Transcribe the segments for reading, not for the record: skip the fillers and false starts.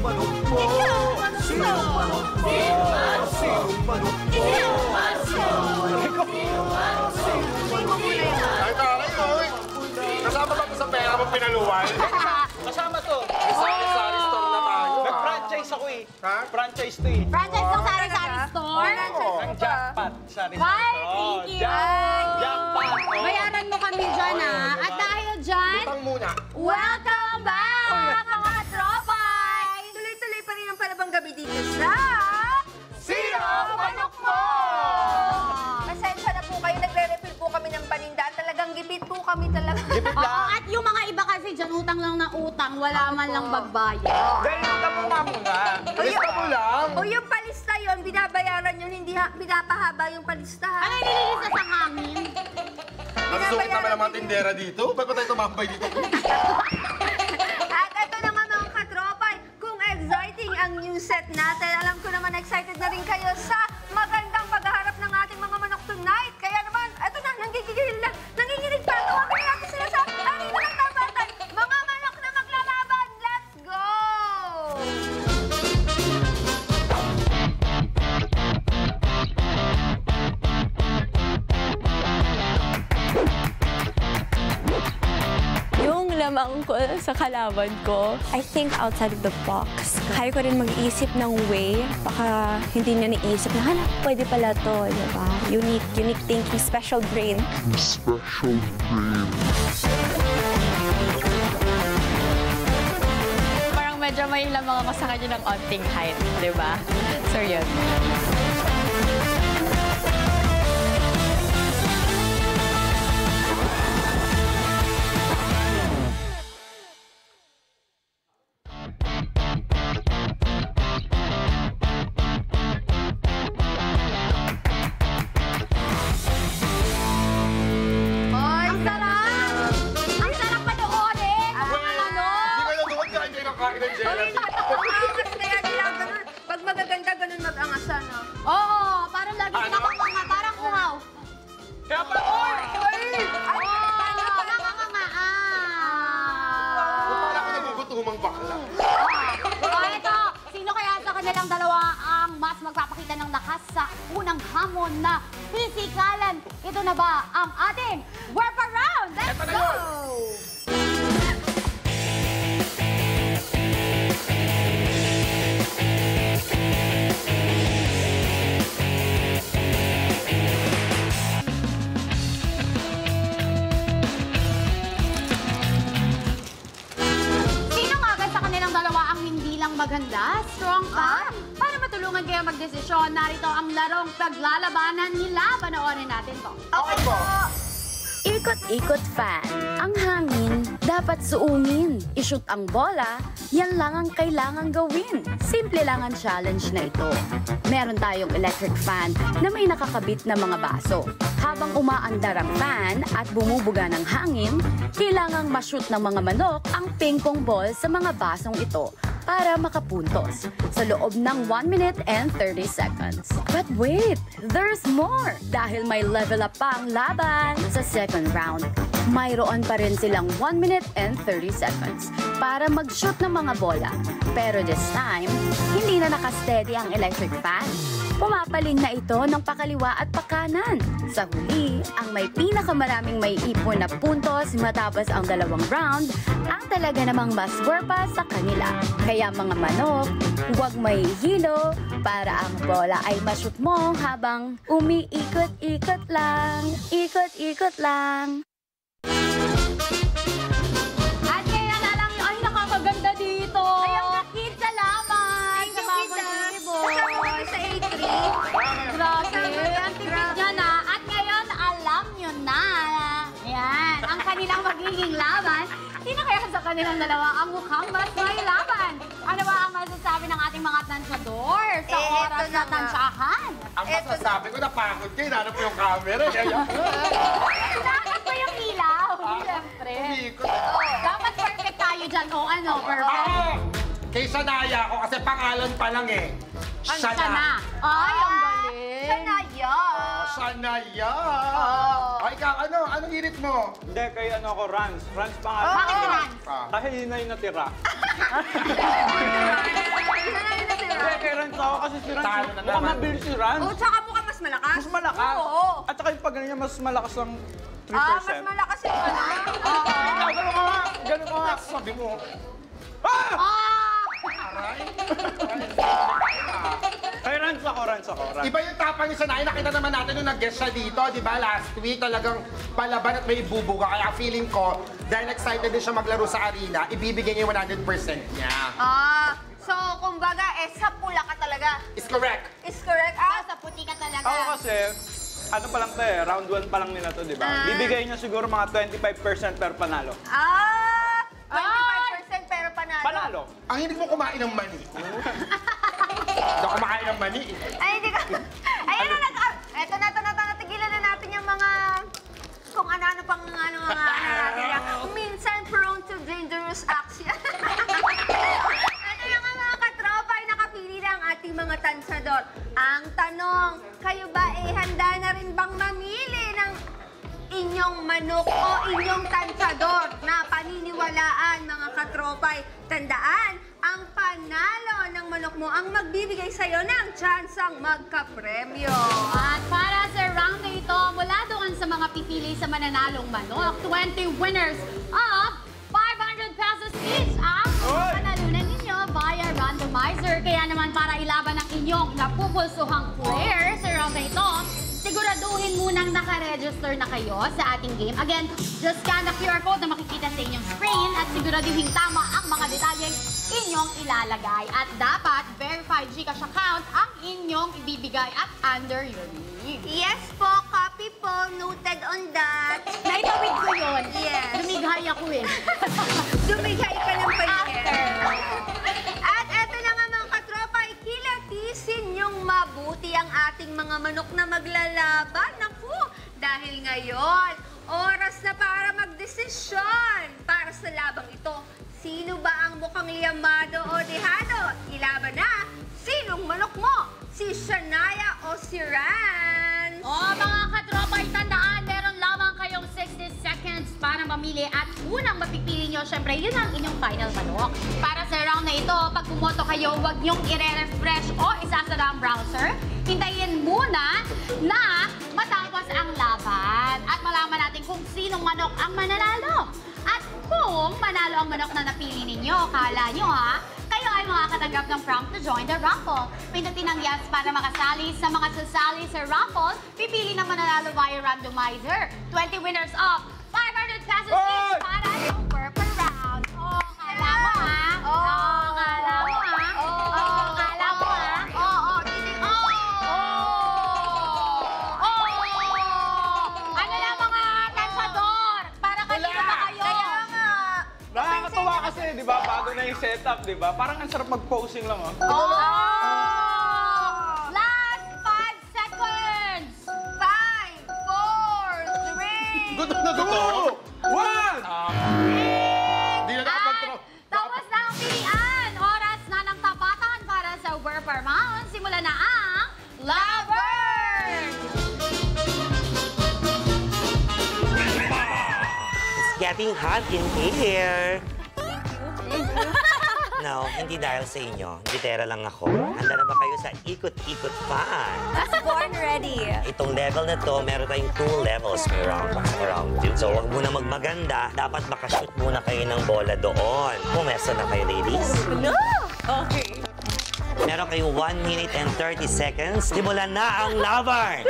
manok po? Sinong manok po? Sinong manok po? Ay, taray, kasama ba ito sa pera mo pinaluwal? Kasama to. Sari-sari store na tayo. Nag-franchise ako eh. Ha? Franchise to eh. Franchise ng sari-sari store? Ang jackpot. Sari-sari Why? store. Thank you. Jackpot. Bayaran mo kami dyan, ha? At dahil dyan, Utang muna. welcome back, mga tropay! Tuloy-tuloy pa rin ang palabang gabi dito sa... Sino manok mo? Pasensya na po kayo, nagre-refill po kami ng paninda. Talagang gipit po kami talaga. Oo, at yung mga iba kasi dyan, utang lang na utang, wala man lang magbayad. Dahil ito mo nga muna. Lista mo lang. O yung palista yun, binabayaran yun, hindi pinapahaba yung palista. Ano yung nililisa sa hangin? Nasusungit naman ang mga tindera dito. Ba't ba tayo tumambay dito? At ito naman mga katropay, kung exciting ang new set natin, alam ko naman excited na rin kayo sa magandang paghaharap ng ating mga manok tonight. Kaya naman, ito na, nanginginig pa. Tawagin natin sila sa arena ng tapatan. Mga manok na maglalaban, let's go! Yung lamang ko sa kalaban ko, I think outside of the box. Kaya ko rin mag-isip ng way, baka hindi niya naisip na, hala, pwede pala to, diba? Unique thinking, special brain. Parang medyo may lamang ako sa kanya ng onting height, diba? So yun. Ang sarap! Ang sarap panoorin! Mga manok! Hindi kayo doon, kain kayo ng kain ng gelatin. Angas kaya nila ganun. Pag magaganda, ganun mag-angasan, no? Oo, parang lagi nakakanga, parang uhaw. Kaya pa, oy! Parang Wala ko nagugutumang bakla. ito, sino kaya sa kanilang dalawa ang mas magpapakita ng lakas sa unang hamon na pisikalan? Ito na ba ang ating warp around? Let's go! Sino nga agad sa kanilang dalawa ang hindi lang maganda, strong pa? Para matulungan kayo magdesisyon, narito ang larong paglalabanan nila. Panoorin natin to. Okay po. Ikot-ikot fan. Ang hangin, dapat suungin. I-shoot ang bola, yan lang ang kailangang gawin. Simple lang ang challenge na ito. Meron tayong electric fan na may nakakabit na mga baso. Habang umaandar ang fan at bumubuga ng hangin, kailangang ma-shoot ng mga manok ang ping-pong ball sa mga basong ito para makapuntos sa loob ng 1 minute and 30 seconds. But wait, there's more! Dahil may level up pa ang laban sa second round. Mayroon pa rin silang 1 minute and 30 seconds para mag-shoot ng mga bola. Pero this time, hindi na nakasteady ang electric fan. Pumapaling na ito ng pakaliwa at pakanan. Sa huli, ang may pinakamaraming may ipon na puntos matapos ang dalawang round, ang talaga namang mas gwarpa sa kanila. Kaya mga manok, huwag mahihilo para ang bola ay ma-shoot mo habang umiikot-ikot lang, ikot-ikot lang. At kaya na lang yung, ay nakakaganda dito. Ay, ang nakit sa laban. Sa mga Kasama sa A3. Grabe, ang tipid niya na. At ngayon, alam nyo na. Yan, ang kanilang magiging laban. Sino kaya sa kanilang dalawa ang mukhang mas may laban? Ano ba ang masasabi ng ating mga tansyador sa oras na tansyahan? Ang masasabi ko, napagod kayo. Nanap ko yung camera. Dapat pa yung ilaw. Siyempre. Umikot. Dapat perfect tayo dyan. O ano, perfect. Kay Sanaya ako kasi pangalan pa lang eh. Ang sana. Ay, ang galing. Sanaya. Sanaya. Ay, anong hirit mo? Hindi, kay ano ako, Rans. Rans pangalan. Bakit yan? Kasi yun na yung natira. Sanay na si Hindi, Ran. kay Rans ako kasi si Rans. Talo na Mukhang naman. mabilis si Rans. Oh, tsaka mukha mas malakas. Mas malakas. Oo. At saka yung pag ganyan, mas malakas ang 3%. Mas malakas yung ano. Oo. Ikaw, ganun ka nga. Ganun ka nga. Sabi mo. Ah! Ah! Kay Rans ako. Rans. Iba yung tapang niya sa nai. Nakita naman natin nung nag-guest siya dito, di ba? Last week talagang palaban at may ibubuga. Kaya feeling ko, dahil excited din siya maglaro sa arena, ibibigay niya yung 100% niya. So, kumbaga, sa pula ka talaga. Is correct. Is correct? Sa puti ka talaga. Ako kasi, ano pa lang to eh, round 1 pa lang nila to, di ba? Bibigay niya siguro mga 25% per panalo. 25% pero panalo. Panalo? Ang hindi mo kumain ng mani. Hindi ako kumakain ng mani. Ay, hindi ka. Ayan na, eto na, tigilan na natin yung mga kung ano-ano pang mga natin. Minsan prone to dangerous action. Ito na nga mga katropa, ay nakapili na ang ating mga tansador. Ang tanong, kayo ba handa na rin bang mamili ng inyong manok o inyong tansador na paniniwalaan mga katropay? Tandaan, ang panalo ng manok mo ang magbibigay sa'yo ng tsansang magkapremyo. At para sa round na ito, mula doon sa mga pipili sa mananalong manok, 20 winners of 500 pesos each ang panalunan ninyo via randomizer. Kaya naman para ilaban ang inyong napupulsuhang player sa round na ito, siguraduhin munang nakaregister na kayo sa ating game. Again, just scan the QR code na makikita sa inyong screen at siguraduhin tama ang mga detalyeng inyong ilalagay. At dapat verified GCash account ang inyong ibibigay at under your name. Yes po, copy po, noted on that. Naitawid ko yun. Yes. Lumighay ako eh. Dumigay ka ng paningin. At eto na nga mga katropa, ikilatisin yung mabuti ang ating mga manok na maglalaban. Naku, dahil ngayon, oras na para magdesisyon para sa labang ito. Sino ba ang mukhang liyamado o dehado? Ilaban na! Sinong manok mo? Si Shania o si Ran? Mga katropa, tandaan, meron lamang kayong 60 seconds para mamili at unang mapipili nyo, syempre, yun ang inyong final manok. Para sa round na ito, pag pumoto kayo, huwag nyong i-refresh o isasara ang browser. Hintayin muna na matapos ang laban at malaman natin kung sinong manok ang mananalo. At kung manalo ang manok na napili ninyo, kala nyo ha, kayo ay makakatanggap ng prompt to join the raffle. Pindutin ang yes para makasali. Sa mga sasali sa raffle, pipili ng mananalo via randomizer. 20 winners of 500 pesos each para sa purple round. Kala mo ha? Kala mo ha? Kala mo ha? Ano lang mga tansador? Para kanina ba kayo? Nakakatawa kasi, di ba? Bago na yung setup, di ba? Parang ang sarap mag-posing lang, oh. Last 5 seconds! 5, 4, 3, Gutom na gutom. 1! Di na nakapag-tro. Tapos na ang pilian! Oras na ng tapatan para sa Werper Round. Simula na ang Lovers! It's getting hot in here. No, hindi dahil sa inyo. Gitera lang ako. Handa na ba kayo sa ikot-ikot fan? born ready. Itong level na to, meron tayong 2 levels. May round 1 at round 2. So, huwag muna magmaganda. Dapat makashoot muna kayo ng bola doon. Pumesto na kayo, ladies. No! Okay. Meron kayong 1 minute and 30 seconds. Simulan na ang laban!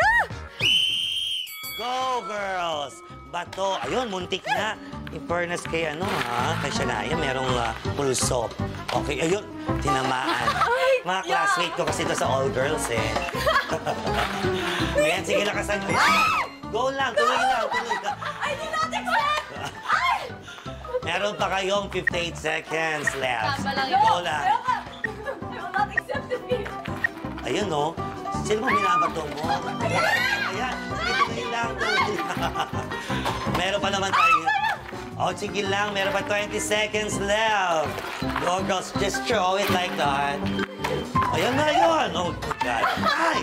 Go, girls! Bato. Ayun, muntik na. In fairness kay kay Shania, merong pulso. Okay, ayun, tinamaan. Mga classmate ko kasi ito sa all girls eh. Ayan, sige, lakasan mo. Go lang, tuloy lang. I did not expect! Meron pa kayong 58 seconds left. Go lang. I will not accept defeat. Ayun, no? Sino ba binabato mo? Ayan, sige, tuloy lang. Meron pa naman tayo. Oh, sige lang. Meron pa 20 seconds left. Go, girls. Just throw it like that. Ayan na yun. Oh, my God. Ay!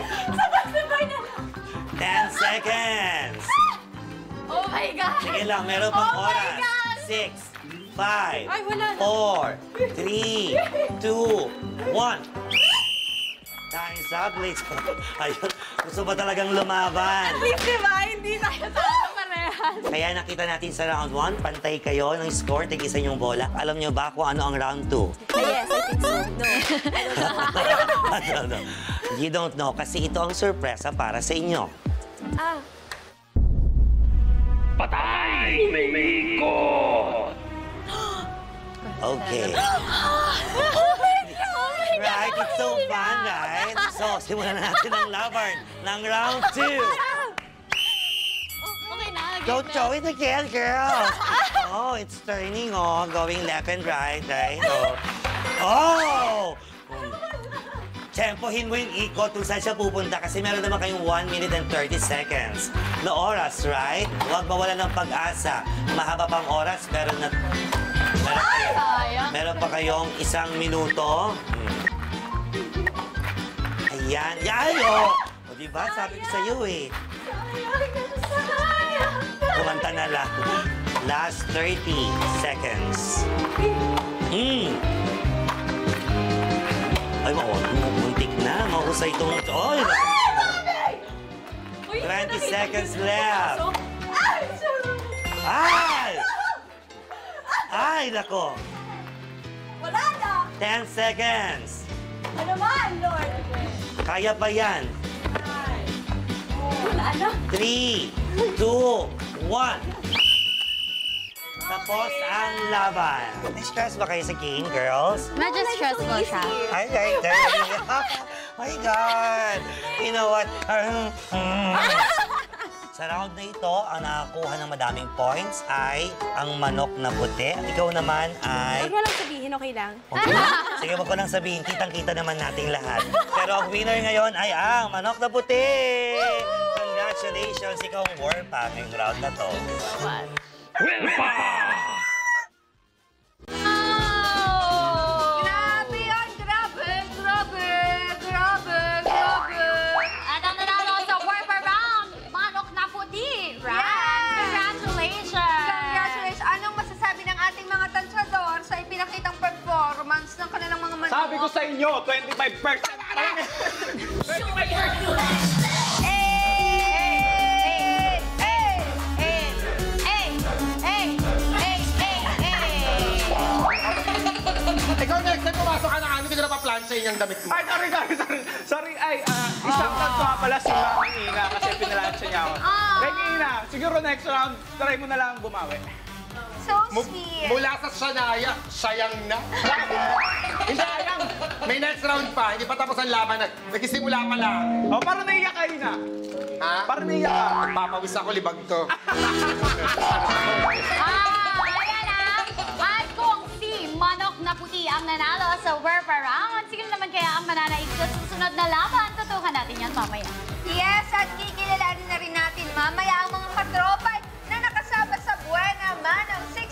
10 seconds. Oh my God! Sige lang. Meron pang Oh my oras. God! 6, 5, Ay, wala na. 4, 3, 2, 1. Time's up, ladies. Ayun, gusto ba talagang lumaban? At least, diba? Hindi tayo talo parehas. Kaya nakita natin sa round 1, pantay kayo ng score, tig-isa yung bola. Alam nyo ba kung ano ang round 2? Yes, I think so. No. No. You don't know kasi ito ang sorpresa para sa inyo. Ah. Patay! May ikot! Okay. Right, it's so fun, right? So, simulan na natin ang laban ng round 2. Okay na. Don't show it again, girl. Oh, it's turning, going left and right, right? Oh! Tempohin mo yung ikot kung saan siya pupunta kasi meron naman kayong 1 minute and 30 seconds na oras, right? Huwag mawala ng pag-asa. Mahaba pang oras, meron pa kayong 1 minuto. Ayan. Yan, oh! O, diba? Sabi ko sa'yo, eh. Kumanta na lang. Last 30 seconds. Ay, muntik na. Mahusay itong... Oy! 20 seconds left. Ay! Ay, nako. Wala na. 10 seconds. Ano naman, Lord? Kaya pa yan. Wala na. 3, 2, 1. Tapos ang laban. Na-stress ba kayo sa game, girls? Medyo stressful siya. Ay, my God! You know what? Sa round na ito, ang nakakuha ng madaming points ay ang manok na puti. Ikaw naman ay... Huwag mo lang sabihin, okay lang? Sige, wag ko nang sabihin. Kitang-kita naman nating lahat. Pero ang winner ngayon ay ang manok na puti! Congratulations! Ikaw ang warpa ngayong round na to. Grabe yan! Grabe! At ang nanalo sa Warper Round, manok na puti. Right? Congratulations! Congratulations! Anong masasabi ng ating mga tansador sa ipinakitang performance ng kanilang mga manok? Sabi ko sa inyo, 25%. 25%. Ikaw next time pumasok ka na kami, hindi ko na pa-plancha yung damit mo. Ay, sorry. Isang round ko nga pala si Mami Ina kasi pinalansya niya ako. Thank you, Ina. Siguro next round, try mo na lang bumawi. So sweet! Mula sa Shania, sayang na. Hindi, sayang. May next round pa, hindi pa tapos ang laban. Nagsisimula pa lang. Oh, parang naiyak ka, Ina. Ha? Parang naiyak ka. Papawis ako, libag to. Ayan na. At kung si manok na puti ang nanalo sa Warper Round, sino naman kaya ang mananaig sa susunod na laban? Tutukan natin yan mamaya. Yes, at kikilalanin na rin natin mamaya ang mga katropay na nakasama sa Buena Manang 6